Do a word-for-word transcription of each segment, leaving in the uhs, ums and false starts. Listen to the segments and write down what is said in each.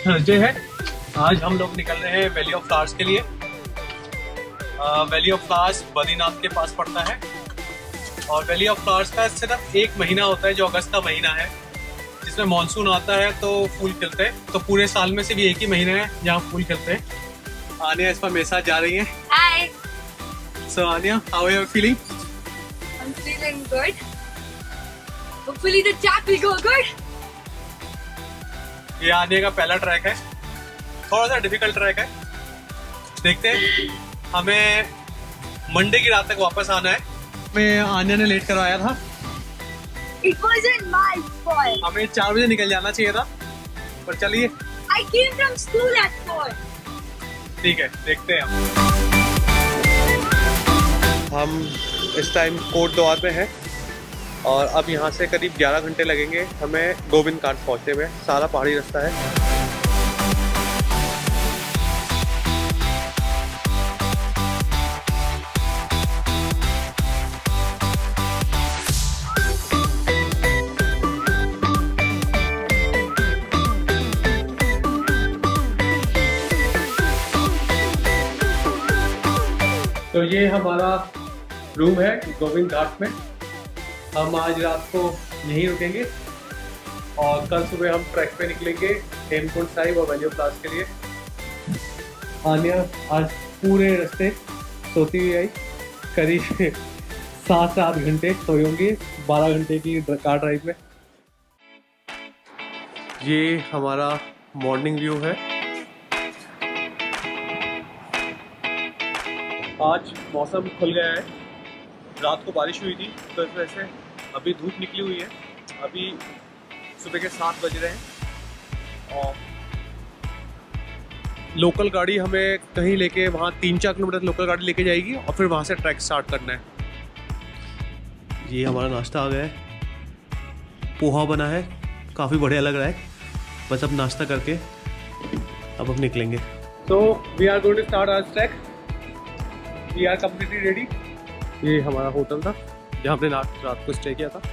Thursday है। आज हम लोग निकल रहे हैं वैली ऑफ फ्लावर्स के लिए। वैली ऑफ फ्लावर्स बद्रीनाथ के पास पड़ता है और वैली ऑफ फ्लावर्स का सिर्फ एक महीना होता है जो अगस्त का महीना है, जिसमें मानसून आता है तो फूल खिलते हैं। तो पूरे साल में सिर्फ एक ही महीना है जहाँ फूल खिलते हैं। आनिया इस पर मेरे साथ जा रही है। Hi. So Anya, how are you feeling? I'm feeling good. Hopefully the track will go good. ये आने का पहला ट्रैक है, थोड़ा सा डिफिकल्ट ट्रैक है। देखते हैं, हमें मंडे की रात तक वापस आना है। मैं आन्या ने लेट करवाया था। It wasn't my fault. हमें चार बजे निकल जाना चाहिए था, पर चलिए। I came from school at four. ठीक है, देखते हैं हम। हम इस टाइम कोट द्वार पे हैं और अब यहाँ से करीब ग्यारह घंटे लगेंगे हमें गोविंद घाट पहुँचते हुए। सारा पहाड़ी रास्ता है। तो ये हमारा रूम है गोविंद घाट में। हम आज रात को यहीं रुकेंगे और कल सुबह हम ट्रैक पे निकलेंगे हेमकुंड साहिब और वैली ऑफ फ्लावर्स के लिए। आन्या आज पूरे रास्ते सोती हुई आई, करीब सात से आठ घंटे सोई होंगी बारह घंटे की कार ड्राइव में। ये हमारा मॉर्निंग व्यू है। आज मौसम खुल गया है, रात को बारिश हुई थी तो इस वजह से अभी धूप निकली हुई है। अभी सुबह के सात बज रहे हैं और लोकल गाड़ी हमें कहीं लेके वहाँ तीन चार किलोमीटर लोकल गाड़ी लेके जाएगी और फिर वहाँ से ट्रैक स्टार्ट करना है। ये हमारा नाश्ता आ गया है, पोहा बना है, काफ़ी बढ़िया लग रहा है। बस अब नाश्ता करके अब हम निकलेंगे। तो we are going to start our trek. We are completely ready. ये हमारा होटल था जहाँ हमने रात को स्टे किया था।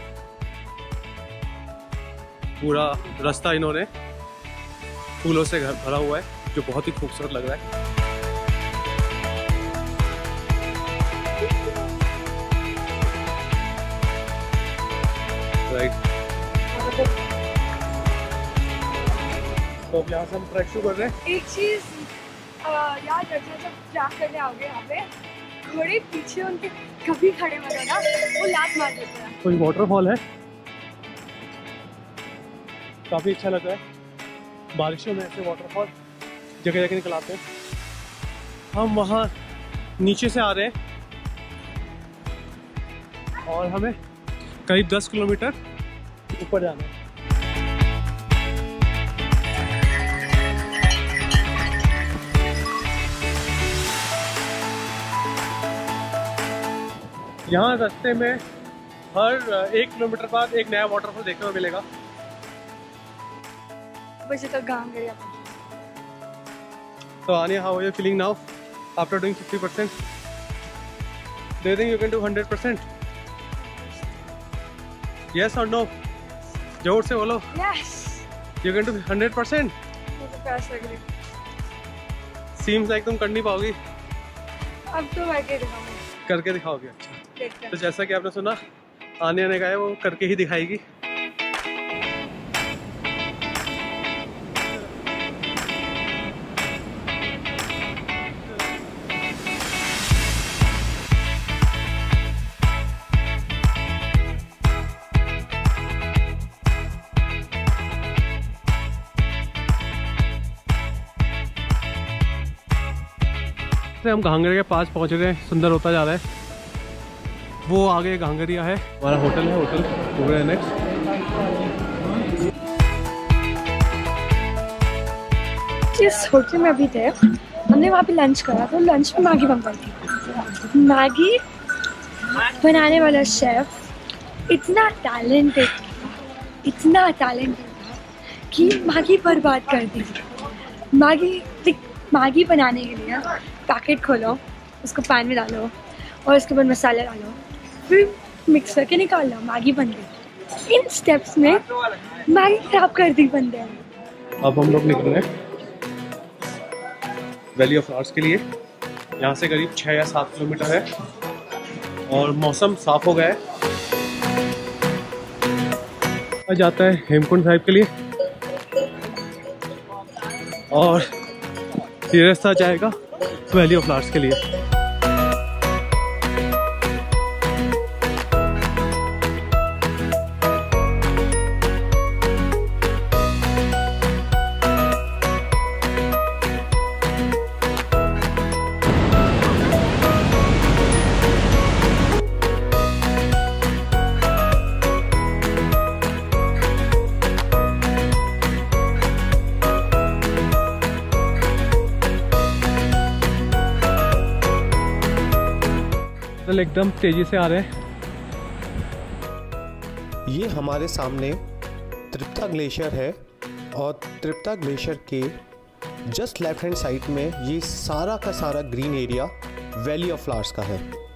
पूरा रास्ता इन्होंने फूलों से घर भरा हुआ है जो बहुत ही खूबसूरत लग रहा है। राइट, तो अब यहाँ से हम ट्रैक शुरू कर रहे हैं। एक चीज याद रखना, जब ट्रैक करने आओगे यहाँ पे घोड़े पीछे उनके कभी खड़े मत होना, वो लात मार देते हैं। कोई वाटरफॉल है, काफी अच्छा लग रहा है। बारिशों में ऐसे वाटरफॉल जगह जगह निकल आते हैं। हम वहाँ नीचे से आ रहे हैं और हमें करीब दस किलोमीटर ऊपर जाना है। यहाँ रास्ते में हर एक किलोमीटर बाद एक नया वाटरफॉल देखने को मिलेगा। बस तो गांव गया। So Anya, how are you feeling now after doing fifty percent? Do you think you can do one hundred percent? Yes or no? जोर से बोलो। Yes. You can do one hundred percent? मुझे प्यास लग रही। Seems like तुम कर नहीं पाओगी। अब तो मैं करके दिखाऊंगी। करके दिखाओगे? अच्छा। देखते हैं। तो जैसा कि आपने सुना, आन्या ने कहा है वो करके ही दिखाएगी। हम घांगरे के पास पहुंच रहे हैं, सुंदर होता जा रहा है। वो आगे घांगरिया है, हमारा होटल है, होटल नेक्स्ट। जिस होटल में अभी थे हमने वहाँ पे लंच करा, तो लंच में मैगी बन थी। मैगी बनाने वाला शेफ इतना टैलेंटेड इतना टैलेंटेड था कि मैगी बर्बाद कर दी। मैगी मैगी बनाने के लिए पैकेट खोलो, उसको पैन में डालो और उसके बाद मसाले डालो, फिर मिक्स करके निकाल लो, मैगी बन गई। इन स्टेप्स में मैगी खराब कर दी बंदे। अब हम लोग निकल रहे हैं वैली ऑफ फ्लावर्स के लिए। यहाँ से करीब छः या सात किलोमीटर है और मौसम साफ हो गया है। जाता है हेमकुंड साहिब के लिए और ये रास्ता जाएगा वैली ऑफ फ्लावर्स के लिए। एकदम तेजी से आ रहे हैं। ये हमारे सामने तृप्ता ग्लेशियर है और तृप्ता ग्लेशियर के जस्ट लेफ्ट हैंड साइड में ये सारा का सारा green area valley of flowers का है।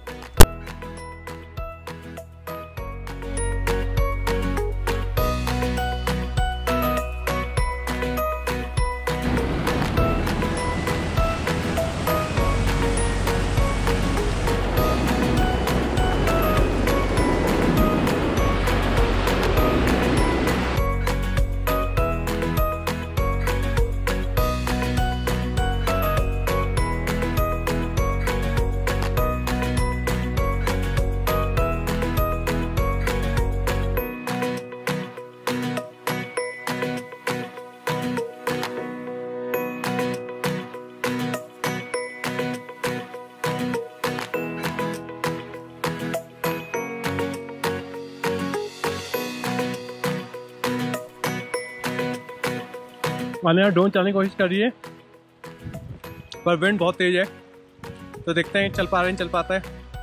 माने ड्रोन चलाने की कोशिश कर रही है पर विंड बहुत तेज है, तो देखते हैं चल पा रहे हैं, चल पाता है,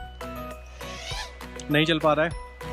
नहीं चल पा रहा है।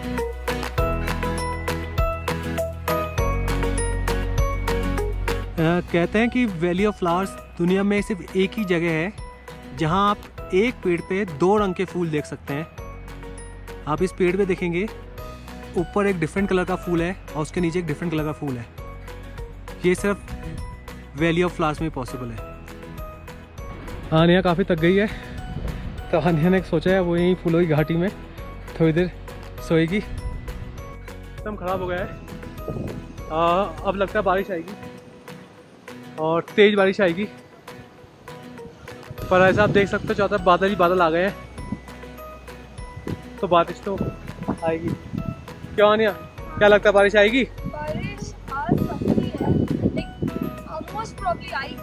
आ, कहते हैं कि वैली ऑफ फ्लावर्स दुनिया में सिर्फ एक ही जगह है जहां आप एक पेड़ पे दो रंग के फूल देख सकते हैं। आप इस पेड़ पे देखेंगे ऊपर एक डिफरेंट कलर का फूल है और उसके नीचे एक डिफरेंट कलर का फूल है। ये सिर्फ वैली ऑफ फ्लावर्स में पॉसिबल है। आनिया काफ़ी थक गई है तो आनिया ने सोचा है वो यहीं फूलों की घाटी में थोड़ी देर सोएगी। एकदम ख़राब हो गया है। आ, अब लगता है बारिश आएगी और तेज़ बारिश आएगी, पर ऐसा आप देख सकते हो चारों तरफ बादल ही बादल आ गए हैं, तो बारिश तो आएगी। क्यों आनिया, क्या लगता है बारिश आएगी? बारिश आ सकती है, लेकिन ऑलमोस्ट प्रॉब्ली आएगी।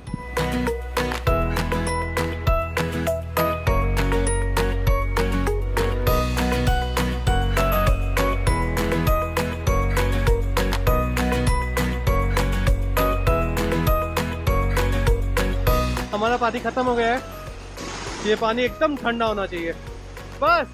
हमारा पानी खत्म हो गया है, ये पानी एकदम ठंडा होना चाहिए बस।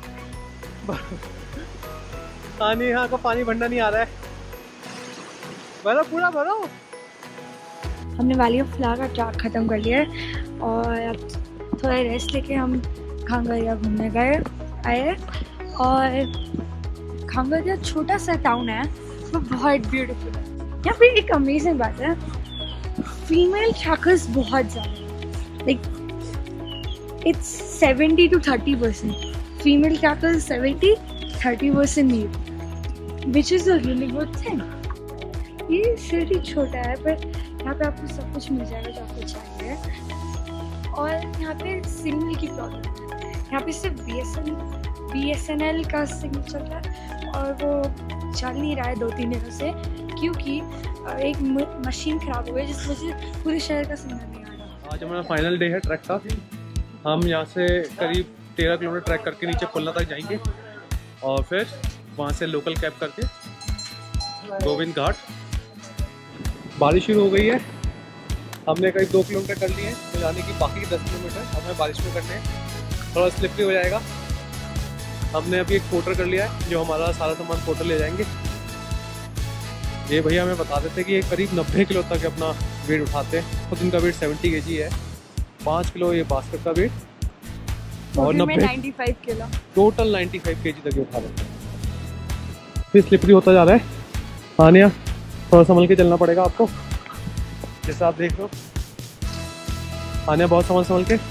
पानी यहाँ को पानी भरना नहीं आ रहा है, भरो पूरा भरो। हमने वैली ऑफ फ्लावर का ट्रैक ख़त्म कर लिया है और अब थोड़ा रेस्ट लेके हम खांगरिया घूमने गए आए। और खांगरिया छोटा सा टाउन है, वो बहुत ब्यूटीफुल है। यहाँ पे एक अमेजिंग बात है, फीमेल ट्रैकर्स बहुत ज़्यादा, like it's seventy to thirty percent female trekkers, seventy thirty percent male, which is a really good thing. ये सिटी छोटा है पर यहाँ पे आपको सब कुछ मिल जाएगा जो आपको चाहिए। और यहाँ पे सिग्नल की प्रॉब्लम है, यहाँ पे सिर्फ B S N B S N L का सिग्नल चलता है और वो चल नहीं रहा है दो तीन दिनों से, क्योंकि एक मशीन खराब हो गई जिस वजह से पूरे शहर का सिग्नल नहीं आ रहा। आज हमारा फाइनल डे है ट्रैक का। हम यहाँ से करीब तेरह किलोमीटर ट्रैक करके नीचे पुलना तक जाएंगे और फिर वहाँ से लोकल कैब करके गोविंद घाट। बारिश शुरू हो गई है, हमने करीब दो किलोमीटर कर लिए हैं, तो जाने की बाकी के दस किलोमीटर हमें बारिश में करने हैं, थोड़ा स्लिपरी हो जाएगा। हमने अभी एक पोर्टर कर लिया है जो हमारा सारा सामान पोर्टर ले जाएंगे। ये भैया हमें बता देते हैं कि ये करीब नब्बे किलो तक अपना वेट उठाते हैं, खुद इनका वेट सेवेंटी के जी है, पाँच किलो ये बास्केट का वेट और नब्बे किलो टोटल नाइन्टी फाइव के जी तक ये उठा लेते हैं। फिर स्लिपरी होता जा रहा है। आनिया थोड़ा संभल के चलना पड़ेगा आपको, जैसा आप देख लो आने बहुत संभल संभल के,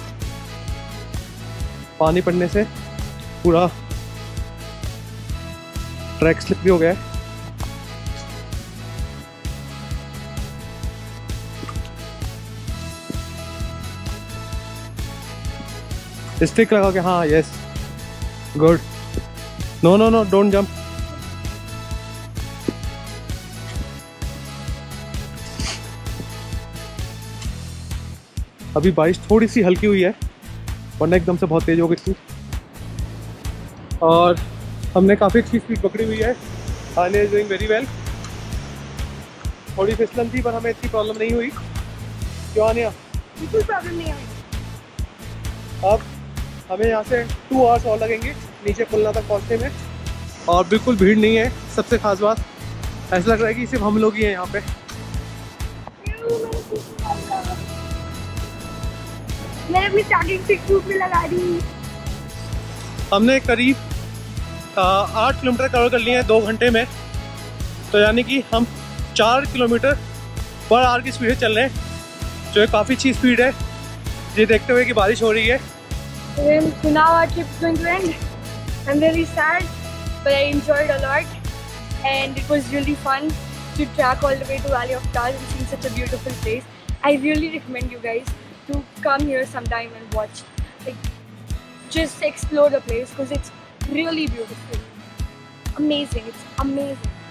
पानी पड़ने से पूरा ट्रैक स्लिप भी हो गया है। स्टिक लगा के, हाँ yes good, no no no don't jump. अभी बारिश थोड़ी सी हल्की हुई है, वरना एकदम से बहुत तेज हो गई थी। और हमने काफ़ी अच्छी स्पीड पकड़ी हुई है। आने इज डूइंग वेरी वेल। थोड़ी फिसलन थी पर हमें इतनी प्रॉब्लम नहीं हुई। क्यों आनिया? बिल्कुल प्रॉब्लम नहीं आई। अब हमें यहाँ से टू आवर्स और लगेंगे नीचे पुलना तक पहुँचने में, और बिल्कुल भीड़ नहीं है। सबसे खास बात, ऐसा लग रहा है कि सिर्फ हम लोग ही हैं यहाँ पे। मैंने अपनी चार्जिंग पिक ट्यूब में लगा दी। हमने करीब आठ किलोमीटर कवर कर लिए हैं दो घंटे में, तो यानी कि हम चार किलोमीटर पर आवर की स्पीड से चल रहे हैं, जो है काफ़ी अच्छी स्पीड है, ये देखते हुए कि बारिश हो रही है। So now our trip is going to end. I'm really sad, but I enjoyed a lot, and it was really fun to track all the way to Valley of Flowers and see such a beautiful place. I really recommend you guys to come here sometime and watch. Like, just explore the place because it's really beautiful. Amazing. It's amazing.